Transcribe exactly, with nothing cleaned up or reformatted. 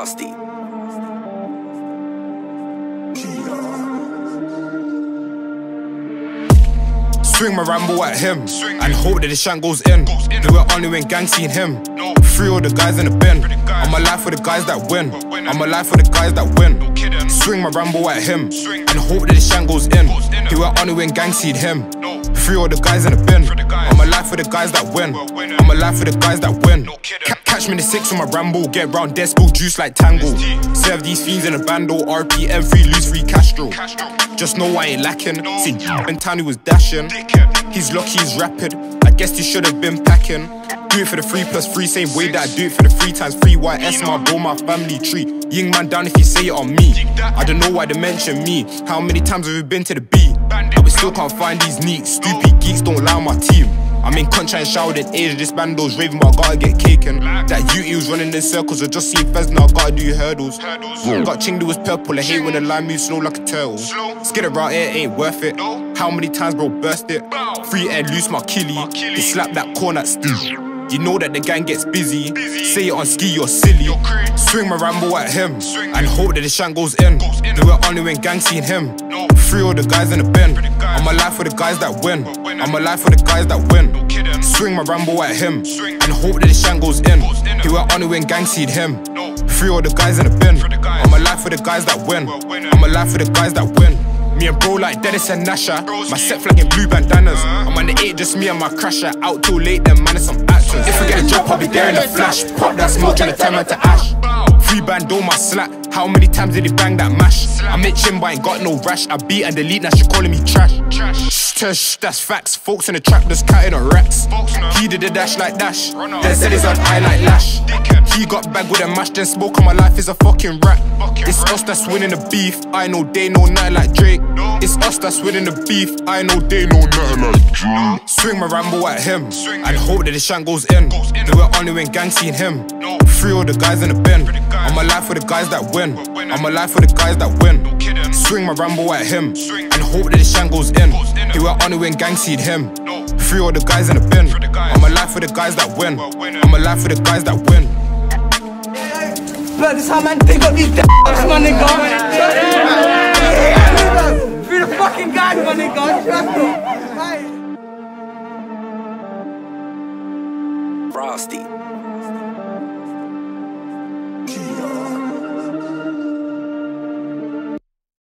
nasty. Swing my Rambo at him and hope that the shank goes in. Do it only when gang seen him. Free all the guys in the bin. I'm alive for the guys that win. I'm alive for the guys that win. Swing my Rambo at him and hope that the shank goes in. Do it only when gang seen him. Free all the guys in the bin. I'm alive for the guys that win. I'm alive for the guys that win. C catch me in the six on my Rambo. Get round desk, spill juice like Tango. Serve these fiends in a bando. R P M, free loose, free Castro. Just know I ain't lacking. See, when Tiny was dashing. He's lucky he's rapid. I guess he should have been packing. Do it for the free plus free, same way that I do it for the free times free. Y S my bro, my family tree. Ying man down if you say it on me. I don't know why they mention me. How many times have we been to the beat? But we still can't find these neats. Stupid geeks don't lie on my team. I'm in contra and showered in age. This bando's raving, but I gotta get caken. That U E was running in circles. I just see Fez now, I gotta do hurdles. Got Chingdu was purple. I hate when the line moves slow like a turtle. Skid around here ain't worth it. How many times bro burst it? Free air loose my killie. He slapped that corner at Steve. You know that the gang gets busy. Say it on ski, you're silly. Swing my Rambo at him and hope that the shank goes in. Do it only when gang seen him. Free all the guys in the bin. I'm alive for the guys that win. I'm alive for the guys that win. Swing my Rambo at him and hope that the shank goes in. Do it only when gang seen him. Free all the guys in the bin. I'm alive for the guys that win. I'm alive for the guys that win. Me and bro like Dennis and Nasha. My set flag in blue bandanas. I'm on the eight, just me and my crasher. Out too late, then man, it's some action. If I get a job, I'll be there in a flash. Pop that smoke, tryna turn man to ash. Free band, on my slack. How many times did he bang that mash? I'm itching, but I ain't got no rash. I beat and delete, now she calling me trash. Shh, that's facts. Folks in the trap just counting on racks. He did the dash like dash. Then said he's on eye like lash. He got bagged with a mash, then spoke on my life is a fucking rat. It's us that's winning the beef. I know they know nothing like Drake. It's us that's winning the beef. I know they know nothing like Drake. Swing my Rambo at him and hope that the shank goes in. Do it only when gang seen him. Free all the guys in the bin. I'm alive for the guys that win. I'm alive for the guys that win. Swing my Rambo at him and hope that the shank goes in. Do it only when gang seen him. Free all the guys in the bin. I'm alive for the guys that win. I'm alive for the guys that win. Blood, this how man, they got these d***s, my nigga.